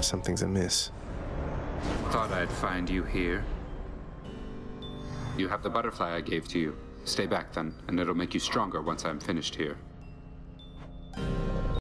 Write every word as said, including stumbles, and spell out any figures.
something's amiss. Thought I'd find you here. You have the butterfly I gave to you. Stay back then, and it'll make you stronger once I'm finished here.